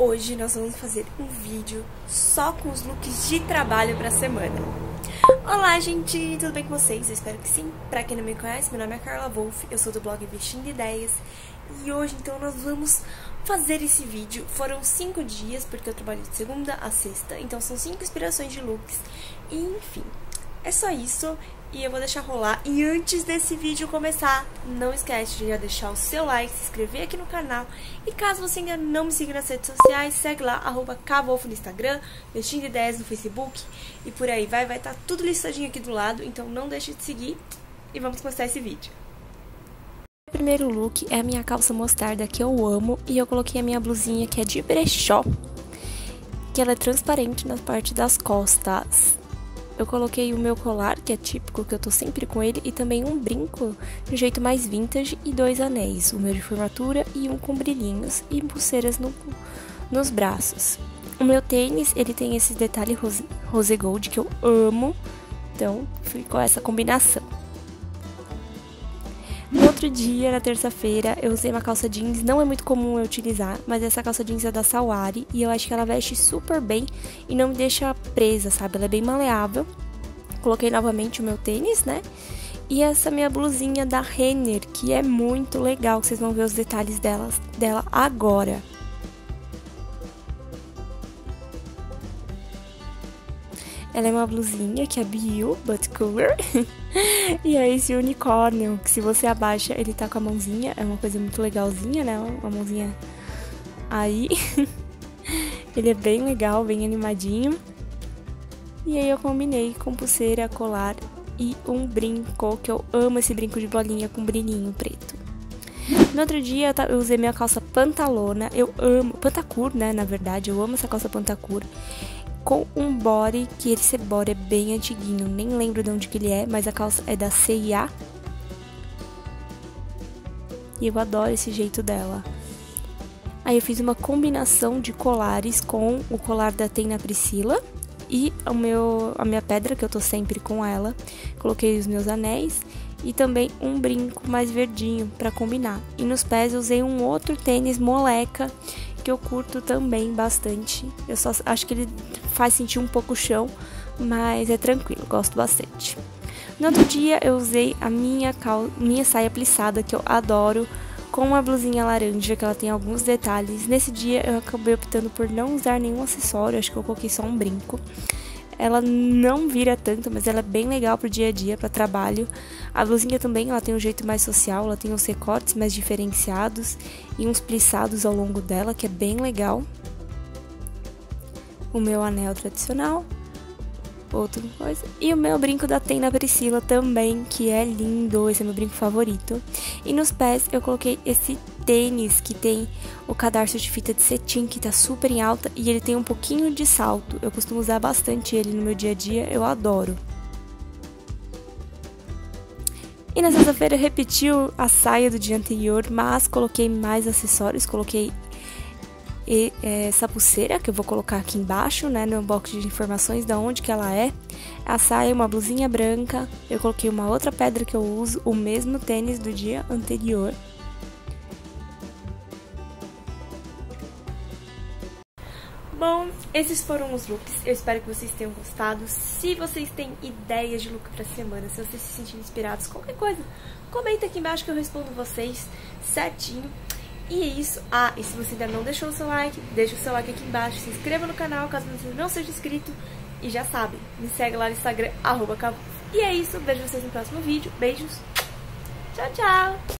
Hoje nós vamos fazer um vídeo só com os looks de trabalho pra semana. Olá, gente! Tudo bem com vocês? Eu espero que sim. Pra quem não me conhece, meu nome é Carla Wolf, eu sou do blog Vestindo Ideias. E hoje, então, nós vamos fazer esse vídeo. Foram 5 dias, porque eu trabalho de segunda a sexta. Então, são 5 inspirações de looks. E, enfim, é só isso. E eu vou deixar rolar. E antes desse vídeo começar, não esquece de já deixar o seu like, se inscrever aqui no canal. E caso você ainda não me siga nas redes sociais, segue lá, @kwolf no Instagram, Vestindo Ideias no Facebook. E por aí vai estar tudo listadinho aqui do lado. Então não deixe de seguir e vamos começar esse vídeo. O primeiro look é a minha calça mostarda, que eu amo. E eu coloquei a minha blusinha, que é de brechó, que ela é transparente na parte das costas. Eu coloquei o meu colar, que é típico, que eu tô sempre com ele, e também um brinco de um jeito mais vintage e 2 anéis, o meu de formatura e um com brilhinhos e pulseiras nos braços. O meu tênis, ele tem esse detalhe rose gold que eu amo, então ficou essa combinação. No outro dia, na terça-feira, eu usei uma calça jeans, não é muito comum eu utilizar, mas essa calça jeans é da Sawari e eu acho que ela veste super bem e não me deixa presa, sabe? Ela é bem maleável. Coloquei novamente o meu tênis, né? E essa minha blusinha da Renner, que é muito legal, que vocês vão ver os detalhes dela agora. Ela é uma blusinha que é Biu, but cooler. E é esse unicórnio, que se você abaixa, ele tá com a mãozinha. É uma coisa muito legalzinha, né? Uma mãozinha aí. Ele é bem legal, bem animadinho. E aí eu combinei com pulseira, colar e um brinco, que eu amo esse brinco de bolinha com brilhinho preto. No outro dia eu usei minha calça pantalona. Eu amo, pantacur, né? Na verdade, eu amo essa calça pantacur. Com um body, que esse body é bem antiguinho, nem lembro de onde que ele é, mas a calça é da C&A. E eu adoro esse jeito dela. Aí eu fiz uma combinação de colares com o colar da Tem na Priscila e a minha pedra, que eu tô sempre com ela. Coloquei os meus anéis e também um brinco mais verdinho pra combinar. E nos pés eu usei um outro tênis moleca, que eu curto também bastante. Eu só acho que ele faz sentir um pouco o chão, mas é tranquilo, gosto bastante. No outro dia eu usei a minha saia plissada, que eu adoro, com uma blusinha laranja, que ela tem alguns detalhes. Nesse dia eu acabei optando por não usar nenhum acessório, acho que eu coloquei só um brinco. Ela não vira tanto, mas ela é bem legal pro dia a dia, para trabalho. A blusinha também, ela tem um jeito mais social, ela tem uns recortes mais diferenciados e uns plissados ao longo dela, que é bem legal. O meu anel tradicional, outra coisa. E o meu brinco da Tem na Priscila também, que é lindo, esse é meu brinco favorito. E nos pés eu coloquei esse tênis que tem o cadarço de fita de cetim, que tá super em alta, e ele tem um pouquinho de salto. Eu costumo usar bastante ele no meu dia a dia, eu adoro. E na sexta-feira eu repeti a saia do dia anterior, mas coloquei mais acessórios, coloquei essa pulseira, que eu vou colocar aqui embaixo, né, no box de informações da onde que ela é. A saia, uma blusinha branca, eu coloquei uma outra pedra que eu uso, o mesmo tênis do dia anterior. Bom, esses foram os looks, eu espero que vocês tenham gostado. Se vocês têm ideias de look pra semana, se vocês se sentirem inspirados, qualquer coisa, comenta aqui embaixo que eu respondo vocês certinho. E é isso. Ah, e se você ainda não deixou o seu like, deixa o seu like aqui embaixo, se inscreva no canal caso você não seja inscrito. E já sabe, me segue lá no Instagram, @kwolf. E é isso, vejo vocês no próximo vídeo. Beijos, tchau, tchau!